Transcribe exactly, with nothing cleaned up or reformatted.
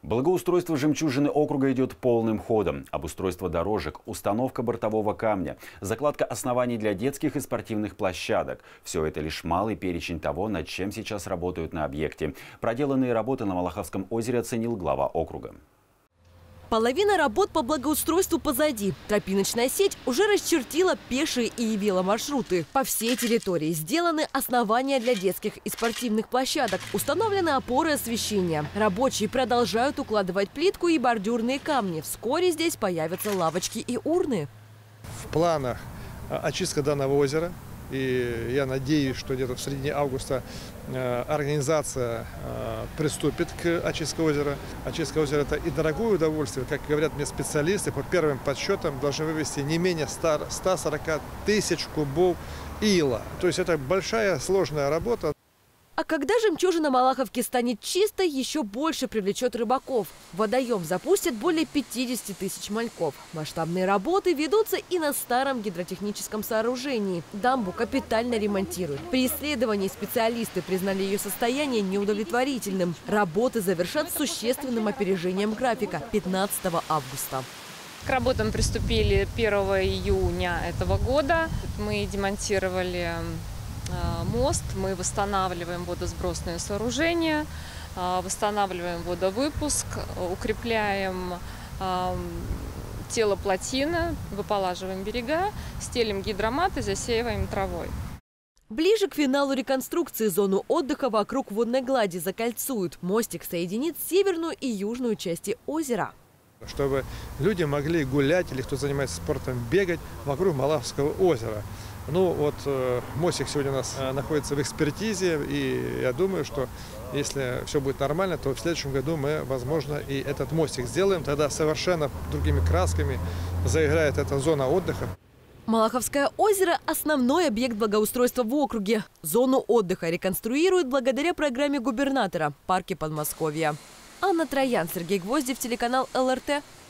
Благоустройство жемчужины округа идет полным ходом. Обустройство дорожек, установка бортового камня, закладка оснований для детских и спортивных площадок. Все это лишь малый перечень того, над чем сейчас работают на объекте. Проделанные работы на Малаховском озере оценил глава округа. Половина работ по благоустройству позади. Тропиночная сеть уже расчертила пешие и веломаршруты. По всей территории сделаны основания для детских и спортивных площадок. Установлены опоры освещения. Рабочие продолжают укладывать плитку и бордюрные камни. Вскоре здесь появятся лавочки и урны. В планах очистка данного озера. И я надеюсь, что где-то в середине августа э, организация э, приступит к очистке озера. Очистка озера – это и дорогое удовольствие. Как говорят мне специалисты, по первым подсчетам должны вывести не менее ста сорока тысяч кубов ила. То есть это большая сложная работа. А когда жемчужина Малаховки станет чистой, еще больше привлечет рыбаков. В водоем запустят более пятидесяти тысяч мальков. Масштабные работы ведутся и на старом гидротехническом сооружении. Дамбу капитально ремонтируют. При исследовании специалисты признали ее состояние неудовлетворительным. Работы завершат с существенным опережением графика – пятнадцатого августа. К работам приступили первого июня этого года. Мы демонтировали мост, мы восстанавливаем водосбросные сооружения, восстанавливаем водовыпуск, укрепляем тело плотины, выполаживаем берега, стелим гидроматы, засеиваем травой. Ближе к финалу реконструкции зону отдыха вокруг водной глади закольцуют. Мостик соединит северную и южную части озера. Чтобы люди могли гулять или кто занимается спортом, бегать вокруг Малаховского озера. Ну вот э, мостик сегодня у нас э, находится в экспертизе, и я думаю, что если все будет нормально, то в следующем году мы, возможно, и этот мостик сделаем. Тогда совершенно другими красками заиграет эта зона отдыха. Малаховское озеро – основной объект благоустройства в округе. Зону отдыха реконструируют благодаря программе губернатора «Парки Подмосковья». Анна Троян, Сергей Гвоздев, телеканал эл эр тэ.